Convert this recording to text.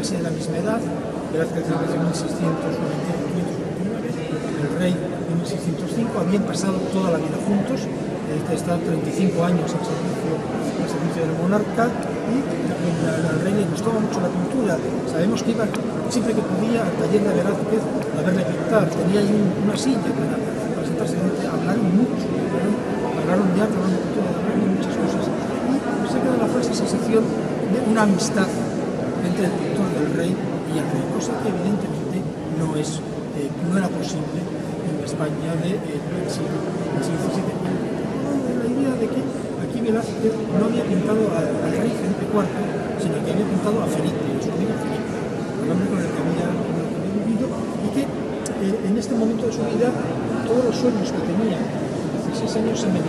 casi de la misma edad. Velázquez nació en 1699, el rey en 1605, habían pasado toda la vida juntos, están 35 años al servicio del monarca, y al rey le gustaba mucho la pintura. Sabemos que iba siempre que podía al taller de Velázquez a verle pintar, tenía ahí una silla para sentarse, hablaron mucho, hablaron de arte, hablaron de pintura, hablaron de muchas cosas, y se queda la frase, esa sensación de una amistad entre el pintor del rey y el rey, cosa que evidentemente no era posible en la España del siglo XVII. La idea de que aquí Velázquez no había pintado al rey Felipe IV, sino que había pintado a Felipe, a su amigo Felipe, el hombre con el que había vivido, y que en este momento de su vida todos los sueños que tenía, 16 años, se